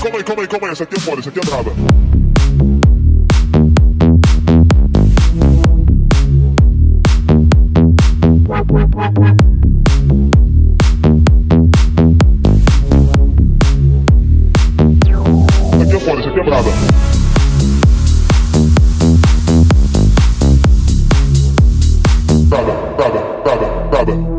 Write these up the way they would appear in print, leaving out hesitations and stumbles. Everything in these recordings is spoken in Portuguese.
Calma aí, essa aqui é foda, essa aqui é braba. Essa aqui é foda, essa aqui é braba. Braba.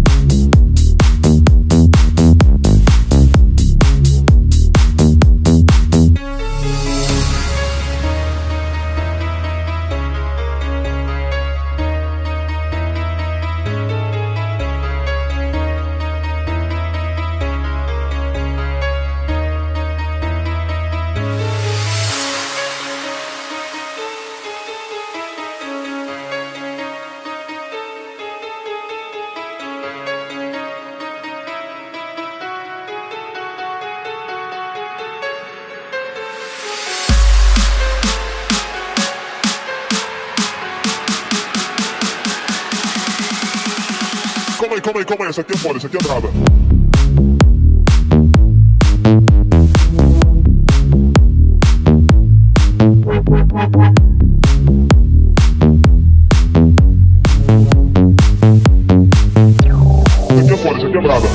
Calma aí, essa aqui é foda, essa aqui é braba. Essa aqui é foda, essa aqui é braba.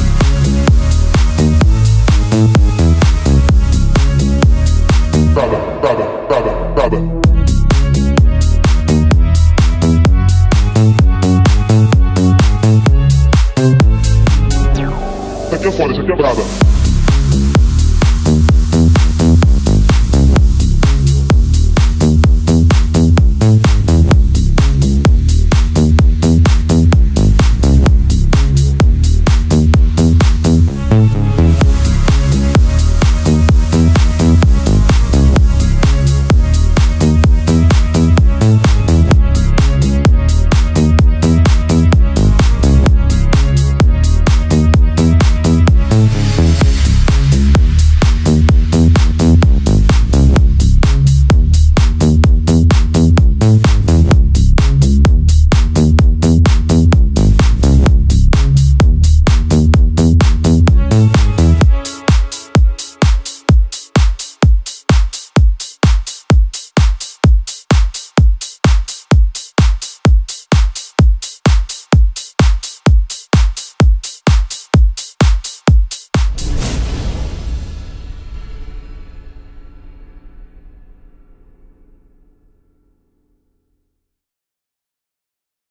Braba. Essa aqui é foda, essa aqui é braba.